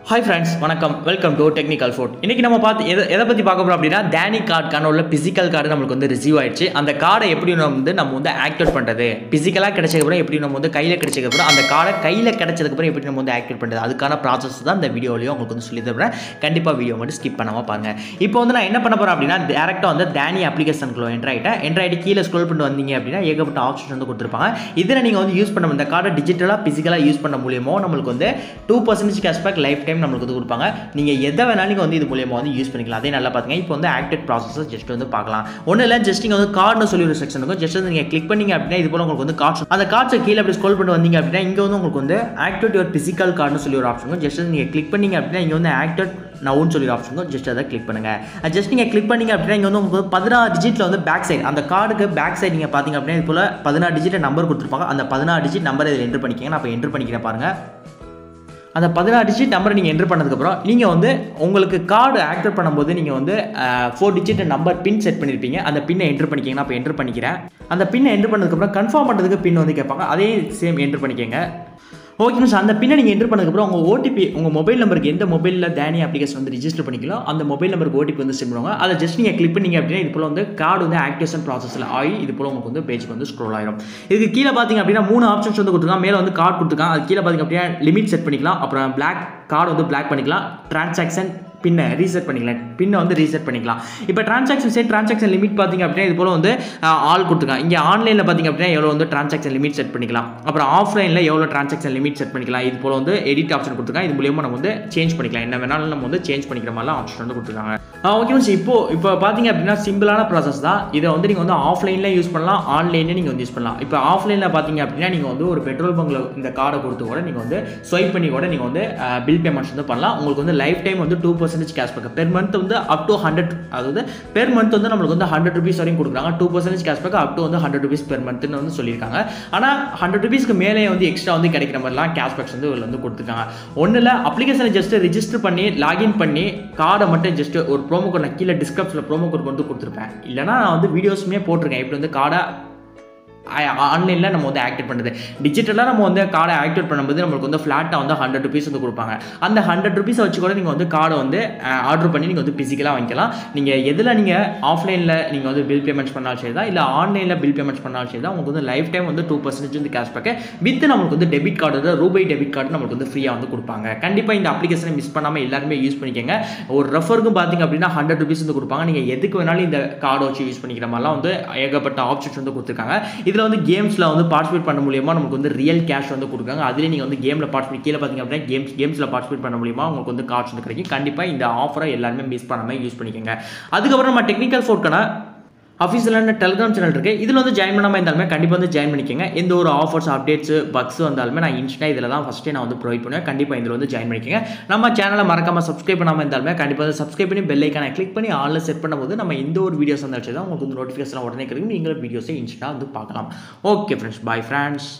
Hi friends, வணக்கம். Welcome to Technical Food. இன்னைக்கு நம்ம எதை பத்தி பார்க்க போறோம் அப்படினா Dhani கார்டுக்கான உள்ள physical கார்டு நமக்கு வந்து ரிசீவ் ஆயிடுச்சு. அந்த கார்டை எப்படி நம்ம வந்து ஆக்டிவேட் பண்றது? பிசிக்கலா கிடைச்சதுக்கு அப்புறம் எப்படி நம்ம வந்து கையில கிடைச்சதுக்கு அப்புறம் அந்த கார்டை கையில கிடைச்சதுக்கு அப்புறம் எப்படி நம்ம வந்து ஆக்டிவேட் பண்றது? அதுக்கான process தான் இந்த வீடியோலயே உங்களுக்கு வந்து சொல்லி தரேன். கண்டிப்பா வீடியோ மட்டும் ஸ்கிப் பண்ணாம பாருங்க. இப்போ வந்து நான் என்ன பண்ண போறேன் அப்படினா டைரக்ட்டா வந்து Dhani அப்ளிகேஷனுக்குள்ள என்டர் ஆயிட்டேன். என்டர் ஆயிட்டு கீழ ஸ்க்ரோல் பண்ணிட்டு வந்தீங்க அப்படினா ஏகப்பட்ட ஆப்ஷன்ஸ் வந்து கொடுத்திருப்பாங்க. இதனை நீங்க வந்து யூஸ் பண்ண இந்த கார்டை டிஜிட்டலா பிசிக்கலா யூஸ் பண்ண மூலமா நமக்கு வந்து 2% கேஷ்பேக் லைஃப் டைம் நமக்கு வந்து கொடுப்பாங்க. நீங்க எதை வேணாலும் நீங்க வந்து இது மூலமா வந்து யூஸ் பண்ணிக்கலாம். அதே நல்லா பாத்துங்க. இப்போ வந்து ஆக்டிவேட் process ஜஸ்ட் வந்து பார்க்கலாம். ஒண்ணு இல்ல ஜஸ்ட் நீங்க வந்து கார்ட்னு சொல்லி ஒரு செக்ஷன் இருக்கும். ஜஸ்ட் நீங்க கிளிக் பண்ணீங்க அப்படினா இது போல உங்களுக்கு வந்து கார்ட்ஸ் அந்த கார்ட்ஸ் கீழ அப்படி ஸ்க்ரோல் பண்ணி வந்தீங்க அப்படினா இங்க வந்து உங்களுக்கு வந்து ஆக்டிவேட் யுவர் பிசிக்கல் கார்ட்னு சொல்லி ஒரு ஆப்ஷன் இருக்கும். ஜஸ்ட் நீங்க கிளிக் பண்ணீங்க அப்படினா இங்க வந்து ஆக்டிவேட் நவுன்னு சொல்லி ஆப்ஷன் இருக்கும். ஜஸ்ட் அதை கிளிக் பண்ணுங்க. ஜஸ்ட் நீங்க கிளிக் பண்ணீங்க அப்படினா இங்க வந்து உங்களுக்கு 16 டிஜிட்ல வந்து பேக் சைடு அந்த கார்டுக்கு பேக் சைடு நீங்க பாத்தீங்க அப்படினா இது போல 16 டிஜிட் நம்பர் கொடுத்திருப்பாங்க. அந்த 16 டிஜிட் நம்பரை இதில் என்டர் பண்ணிக்கங்க. நான் இப்போ என்டர் பண்ணிக்கிறேன் பாருங்க. அந்த 16 டிஜிட் நம்பரை நீங்கள் என்டர் பண்ணதுக்கப்புறம் நீங்கள் வந்து உங்களுக்கு கார்டு ஆக்டிவேட் பண்ணும்போது நீங்கள் வந்து 4 டிஜிட் நம்பர் பின் செட் பண்ணியிருப்பீங்க. அந்த பின்னை என்டர் பண்ணிக்கங்க. நான் இப்போ என்டர் பண்ணிக்கிறேன். அந்த பின்னை என்டர் பண்ணதுக்கப்புறம் கன்ஃபார்ம் பண்ணுறதுக்கு பின் வந்து கேட்பாங்க. அதே சேம் என்டர் பண்ணிக்கங்க. ஓகே சார், அந்த பின்னை நீங்கள் என்டர் பண்ணதுக்கப்புறம் உங்கள் ஓடிபி உங்கள் மொபைல் நம்பருக்கு எந்த மொபைலில் Dhani அப்ளிகேஷன் வந்து ரிஜிஸ்டர் பண்ணிக்கலாம் அந்த மொபைல் நம்பருக்கு ஓடிபி வந்து சென்ட் பண்ணுவாங்க. அதை ஜஸ்ட் நீங்கள் கிளிக் பண்ணீங்க அப்படின்னா இது போல் வந்து கார்டு வந்து ஆக்டிவேஷன் ப்ராசஸில் ஆகி இது போல் உங்களுக்கு வந்து பேஜுக்கு வந்து ஸ்க்ரோல் ஆயிடும். இதுக்கு கீழே பார்த்தீங்க அப்படின்னா 3 ஆப்ஷன்ஸ் வந்து கொடுத்துருக்காங்க. மேலே வந்து கார்டு கொடுத்துருக்காங்க. அது கீழே பார்த்தீங்க அப்படின்னா லிமிட் செட் பண்ணிக்கலாம். அப்புறம் பிளாக் கார்டு வந்து பிளாக் பண்ணிக்கலாம். டிரான்சாக்ஷன் பின்னை ரீசெட் பண்ணிக்கலாம். பின்னை வந்து ரீசெட் பண்ணிக்கலாம். இப்போ டிரான்சாக்ஷன் லிமிட் பார்த்தீங்க அப்படின்னா இது போல் வந்து ஆல் கொடுத்துருக்காங்க. இங்கே ஆன்லைனில் பார்த்தீங்க அப்படின்னா எவ்வளோ வந்து டிரான்சாக்ஷன் லிமிட் செட் பண்ணிக்கலாம். அப்புறம் ஆஃப்லைனில் எவ்வளோ டிரான்சாக்ஷன் லிமிட் செட் பண்ணிக்கலாம். இது போல் வந்து எடிட் ஆப்ஷன் கொடுத்துருக்காங்க. இது மூலியமாக நம்ம வந்து சேஞ்ச் பண்ணிக்கலாம். என்ன வேணாலும் நம்ம வந்து சேஞ்ச் பண்ணிக்கிற மாதிரிலாம் ஆப்ஷன் வந்து கொடுத்துருக்காங்க. ஓகே மிஸ், இப்போ பார்த்தீங்க அப்படின்னா சிம்பிளான ப்ராசஸ் தான். இதை வந்து நீங்கள் வந்து ஆஃப்லைனில் யூஸ் பண்ணலாம், ஆன்லைனில் நீங்கள் வந்து யூஸ் பண்ணலாம். இப்போ ஆஃப்லைனில் பார்த்தீங்க அப்படின்னா நீங்கள் வந்து ஒரு பெட்ரோல் பங்கில் இந்த கார்டை கொடுத்து கூட நீங்கள் வந்து ஸ்வைப் பண்ணி கூட நீங்கள் வந்து பில் பேமெண்ட்ஸ் வந்து பண்ணலாம். உங்களுக்கு வந்து லைஃப் டைம் வந்து 2% கேஷ்பேக் பெர் மந்த் வந்து அப் டு 100, அதாவது பெர் மந்த் வந்து நம்மளுக்கு வந்து 100 ரூபீஸ் வரைக்கும் கொடுக்குறாங்க. 2% கேஷ்பேக் அப் டு வந்து 100 ரூபீஸ் பெர் மந்த்னு வந்து சொல்லியிருக்காங்க. ஆனால் 100 ரூபீஸ்க்கு மேலே வந்து எக்ஸ்ட்ரா வந்து கிடைக்கிற மாதிரிலாம் கேஷ்பேக்ஸ் வந்து இதில் வந்து கொடுத்துருக்காங்க. ஒன்றும் இல்லை, அப்ளிகேஷனை ஜஸ்ட் ரிஜிஸ்டர் பண்ணி லாகின் பண்ணி கார்டை மட்டும் ஜஸ்ட் ஒரு ப்ரோமோ கோட் நான் கீழே டிஸ்கிரிப்ஷனில் ப்ரோமோ கோட் வந்து கொடுத்துருப்பேன். இல்லைனா நான் வந்து வீடியோஸுமே போட்டிருக்கேன் இப்படி வந்து கார்டை ஆன்லைனில் நம்ம வந்து ஆக்டிவேட் பண்ணுறது. டிஜிட்டலாக நம்ம வந்து கார்டை ஆக்டிவேட் பண்ணும்போது நம்மளுக்கு வந்து ஃப்ளாட்டாக வந்து 100 ரூபீஸ் வந்து கொடுப்பாங்க. அந்த 100 ரூபீஸை வச்சு கூட நீங்கள் வந்து கார்டை வந்து ஆர்டர் பண்ணி நீங்கள் வந்து பிசிக்கலாக வாங்கிக்கலாம். நீங்கள் எதில் நீங்கள் ஆஃப்லைனில் நீங்கள் வந்து பில் பேமெண்ட்ஸ் பண்ணாலும் சரி தான், இல்லை ஆன்லைனில் பில் பேமெண்ட்ஸ் பண்ணாலும் சரி தான், உங்களுக்கு வந்து லைஃப் டைம் வந்து 2% வந்து கேஷ்பேக்கு வித் நம்மளுக்கு வந்து டெபிட் கார்டு ரூபாய் டெபிட் கார்டு நம்மளுக்கு வந்து ஃப்ரீயாக வந்து கொடுப்பாங்க. கண்டிப்பாக இந்த அப்ளிகேஷனை மிஸ் பண்ணாமல் எல்லாருமே யூஸ் பண்ணிக்கோங்க. ஒரு ரெஃபருக்கும் பார்த்தீங்க அப்படின்னா 100 ரூபீஸ் வந்து கொடுப்பாங்க. நீங்கள் எதுக்கு வேணாலும் இந்த கார்டை வச்சு யூஸ் பண்ணிக்கிற மாதிரிலாம் வந்து ஏகப்பட்ட ஆப்ஷன்ஸ் வந்து கொடுத்துருக்காங்க. இதில் வந்து கேம்ஸில் வந்து பார்ட்டிசிபேட் பண்ண மூலியமாக நமக்கு வந்து ரியல் கேஷ் வந்து கொடுக்குறாங்க. அதிலே நீங்கள் வந்து கேமில் பார்ட்டிசிபேட் கீழே பார்த்தீங்க அப்படின்னா கேம்ஸில் பார்ட்டிசிபேட் பண்ண மூலியமாக உங்களுக்கு வந்து கார்ட்ஸ் வந்து கிடைக்கும். கண்டிப்பாக இந்த ஆஃபரை எல்லாருமே மிஸ் பண்ணாமல் யூஸ் பண்ணிக்கோங்க. அதுக்கப்புறம் நம்ம டெக்னிக்கல் ஃபோர்க்கான அஃபீஷியலான டெலிகிராம் சேனல் இருக்குது. இதில் வந்து ஜாயின் பண்ணாமல் இருந்தாலுமே கண்டிப்பாக வந்து ஜாயின் பண்ணிக்கோங்க. எந்த ஒரு ஆஃபர்ஸ் அப்டேட்ஸ் பக்ஸ் வந்தாலுமே நான் இன்ஸ்டா இதில் தான் ஃபஸ்ட்டே நான் வந்து ப்ரொவைட் பண்ணுவேன். கண்டிப்பாக இதில் வந்து ஜாயின் பண்ணிக்கோங்க. நம்ம சேனலை மறக்காமல் சப்ஸ்கிரைப் பண்ணாமல் இருந்தாலுமே கண்டிப்பாக வந்து சப்ஸ்கிரைப் பண்ணி பெல் ஐக்கானை கிளிக் பண்ணி ஆன்லைன் செட் பண்ணும்போது நம்ம எந்த ஒரு வீடியோஸ் வந்தாலும் தான் உங்களுக்கு வந்து நோட்டிஃபிகேஷன் உடனே கிடைக்கும். நீங்களும் வீடியோஸை இன்ஸ்டா வந்து பார்க்கலாம். Okay friends, bye friends.